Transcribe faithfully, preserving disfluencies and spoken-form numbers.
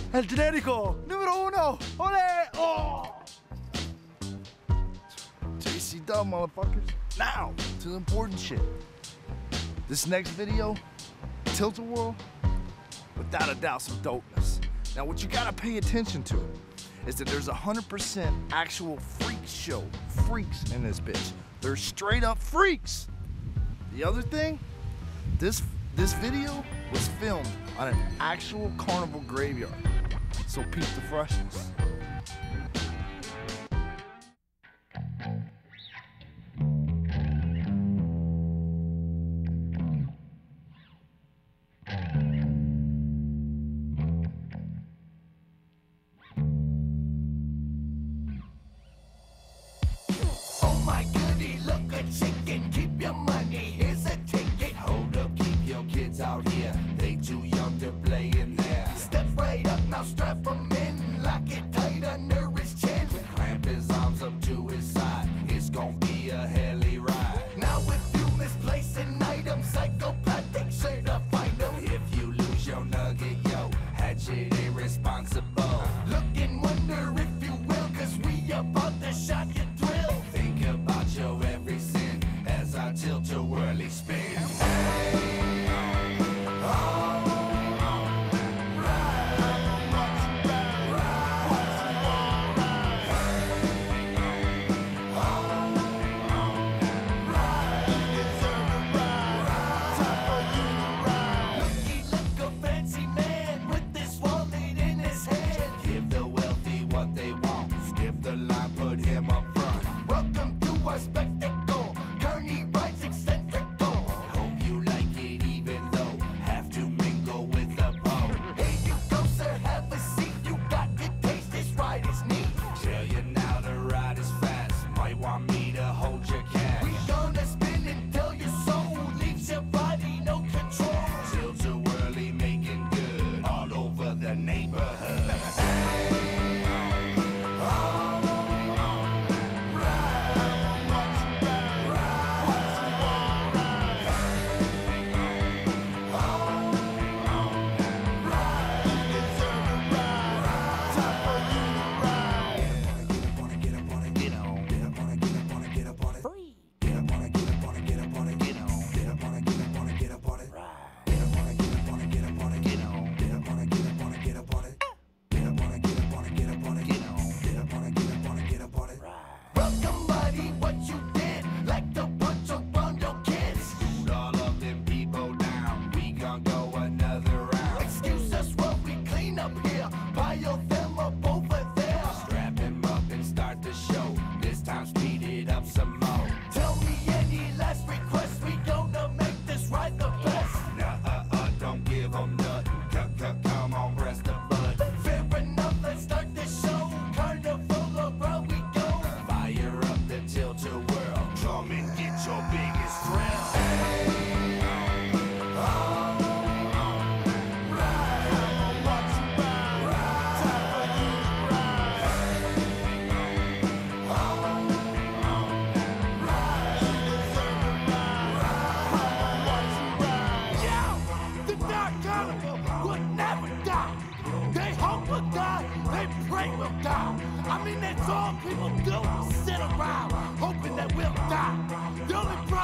El generico número uno. Ole! Oh! J C Dub, motherfuckers. Now to the important shit. This next video, Tilt-A-Whirl, without a doubt some dopeness. Now what you gotta pay attention to is that there's a one hundred percent actual freak show freaks in this bitch. They're straight up freaks. The other thing, this this video was filmed on an actual carnival graveyard. So peep the freshness. Oh my goody, look a chicken, keep your money, here's a ticket. Hold up, keep your kids out here, they too young to play in there. Step right up, now strap them in, lock it tight under his chin. Clamp his arms up to his side, it's gonna be a helly ride. Now if you misplace an item, psychopathic, sure to find them. If you lose your nugget, yo, hatchet irresponsible. Look and wonder if you will, cause we about to shock your thrill. Think about your every sin as I tilt a whirly spin. I mean, that's all people do, sit around, hoping that we'll die. The only